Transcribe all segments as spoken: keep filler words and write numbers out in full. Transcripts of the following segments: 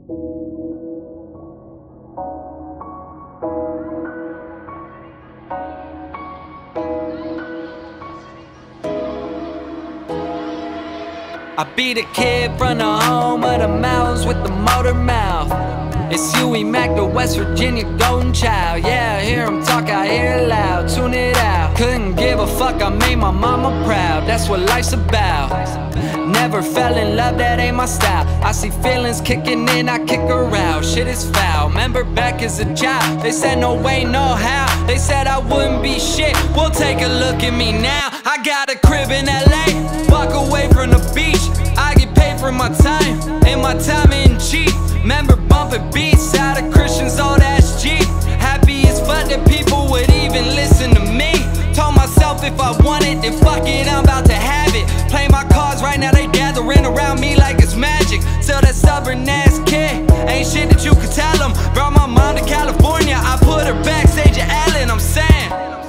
I be the kid from the home of the mouse with the motor mouth. It's Huey Mack, the West Virginia golden child. Yeah, I hear him talk, I hear it loud, tune it out. Couldn't give a fuck, I made my mama proud. That's what life's about. Never fell in love, that ain't my style. I see feelings kicking in, I kick her out. Shit is foul, remember back as a child, they said no way, no how. They said I wouldn't be shit, well take a look at me now. I got a crib in L A, walk away from the beach. I get paid for my time, and my time ain't cheap. Remember bumping beats out of Christian's old ass Jeep. Happy as fuck that people would even listen to me. Told myself if I want it, then fuck it, I'm about to have it. Play my cards right now, they gathering around me like it's magic. Still that stubborn ass kid, ain't shit that you could tell them. Brought my mom to California, I put her backstage at Allen, I'm saying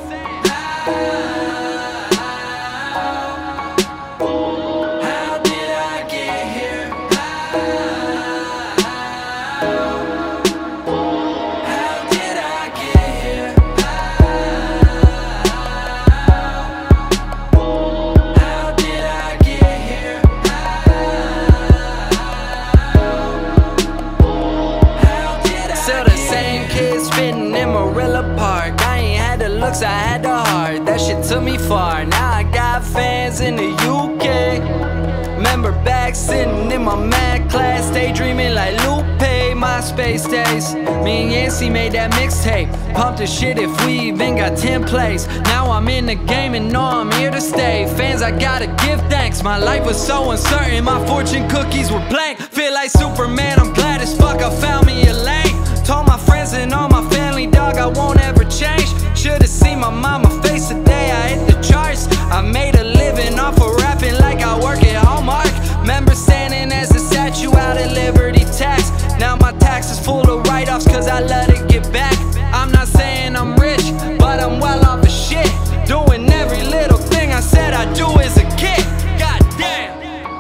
I had the heart, that shit took me far. Now I got fans in the U K. Remember back sitting in my math class, daydreaming like Lupe, MySpace days. Me and Yancey made that mixtape, pumped the shit if we even got ten plays. Now I'm in the game and know I'm here to stay. Fans, I gotta give thanks, my life was so uncertain. My fortune cookies were blank, feel like Superman, I'm glad as fuck I found me a lane. Told my friends and all my family, dog, I won't ever change. Should've seen my mama face the day I hit the charts. I made a living off of rapping like I work at Hallmark. Remember standing as a statue out at Liberty Tax. Now my tax is full of write-offs cause I let it get back. I'm not saying I'm rich, but I'm well off of shit. Doing every little thing I said I'd do as a kid. God damn.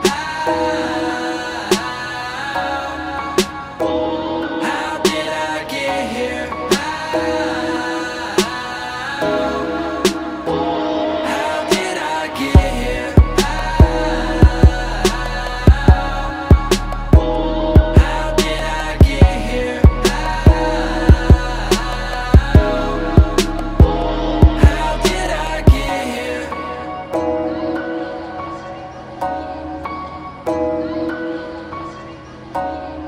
How did I get here? Oh,